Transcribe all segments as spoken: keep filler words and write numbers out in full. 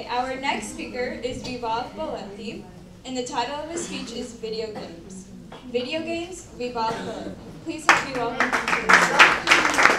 Our next speaker is Vivav Valenti, and the title of his speech is Video Games. Video Games, Vivav Valenti. Please help me welcome him to the stage.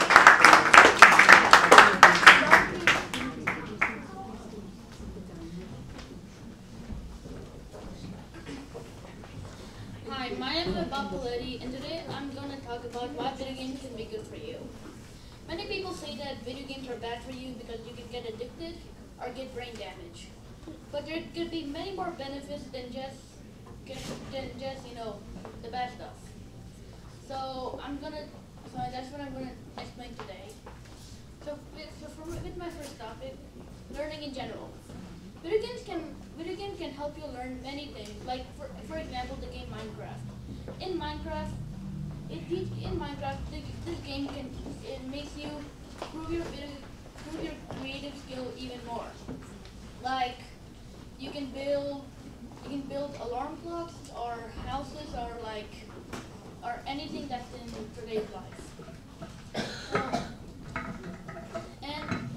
Hi, my name is Vivav Valenti, and today I'm going to talk about why video games can be good for you. Many people say that video games are bad for you because you can get addicted or get brain damage. But there could be many more benefits than just than just you know the bad stuff. So I'm gonna so that's what I'm gonna explain today. So, so for, with my first topic, learning in general. Video games can video games can help you learn many things. Like for for example, the game Minecraft. In Minecraft, it teach, in Minecraft the, this game can it makes you prove your video, prove your creative skill even more. Like you can build you can build alarm clocks or houses or like or anything that's in today's life. Um, and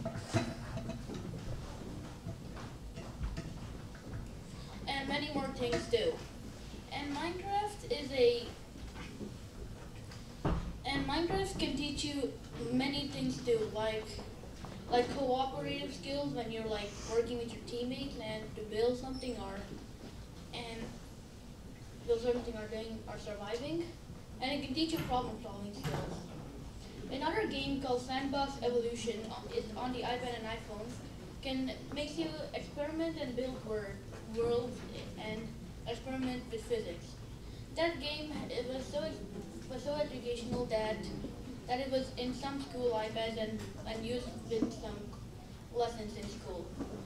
and many more things too. And Minecraft is a and Minecraft can teach you many things too, like like cooperative skills when you're like working with your teammates and to build something or and build something or doing or surviving. And it can teach you problem solving skills. Another game called Sandbox Evolution is on the iPad and iPhone can makes you experiment and build word, worlds and experiment with physics. That game it was so was so educational that that it was in some school iPads and, and used with some lessons in school.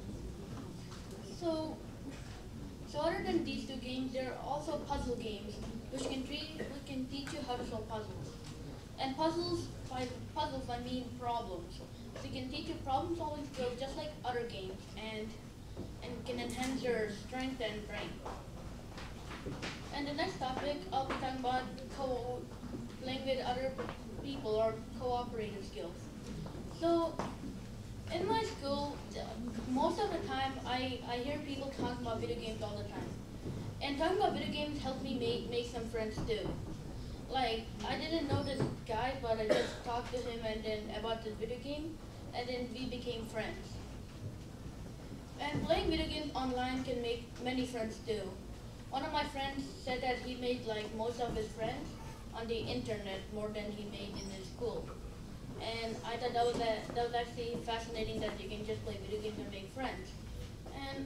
So so other than these two games, there are also puzzle games which can treat which can teach you how to solve puzzles. And puzzles by puzzles I mean problems. So it can teach you problem solving skills just like other games and and can enhance your strength and brain. And the next topic I'll be talking about co playing with other people or cooperative skills. So in my school, most of the time I, I hear people talk about video games all the time. And talking about video games helped me make, make some friends too. Like, I didn't know this guy, but I just talked to him and then about this video game, and then we became friends. And playing video games online can make many friends too. One of my friends said that he made like most of his friends on the internet more than he made in his school. And I thought that was a, that was actually fascinating that you can just play video games and make friends. And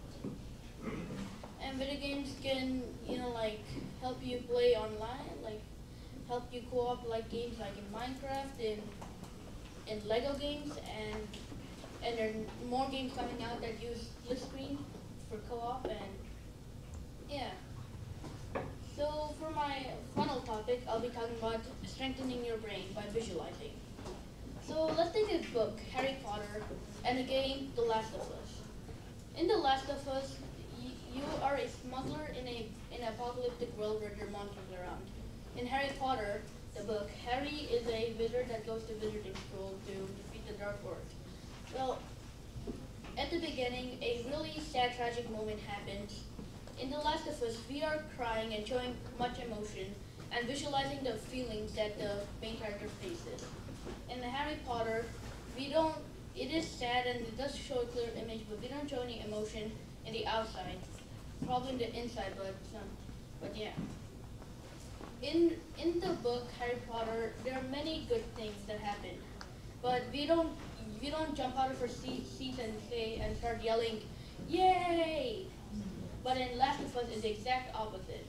and video games can, you know, like help you play online, like help you co-op like games like in Minecraft, in in Lego games, and and there are more games coming out that use split screen for co-op and yeah. So for my final topic, I'll be talking about strengthening your brain by visualizing. So let's take this book, Harry Potter, and the game, The Last of Us. In The Last of Us, y you are a smuggler in a in an apocalyptic world where there are monsters around. In Harry Potter, the book, Harry is a wizard that goes to wizarding school to defeat the Dark Lord. Well, at the beginning, a really sad, tragic moment happens. In The Last of Us, we are crying and showing much emotion and visualizing the feelings that the main character faces. In the Harry Potter, we don't, it is sad and it does show a clear image, but we don't show any emotion in the outside. Probably in the inside, but some, but yeah. In, in the book, Harry Potter, there are many good things that happen, but we don't, we don't jump out of our seats and say, and start yelling, "Yay!" But in Last of Us, it's the exact opposite.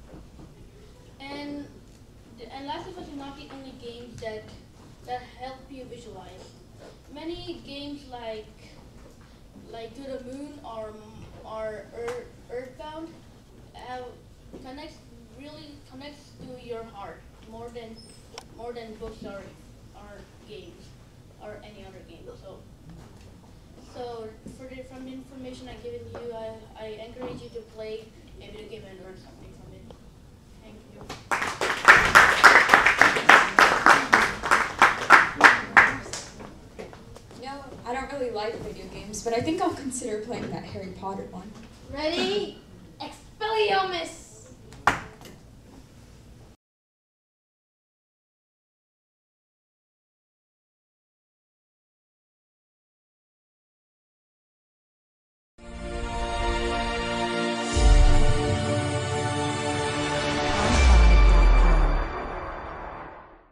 And and Last of Us is not the only games that that help you visualize. Many games like like To the Moon or or Earth, Earthbound have connects really connects to your heart more than more than books or or games or any other game. So. So, for the, from the information I've given you, I, I encourage you to play a video game and learn something from it. Thank you. You know, I don't really like like video games, but I think I'll consider playing that Harry Potter one. Ready? Expelliarmus!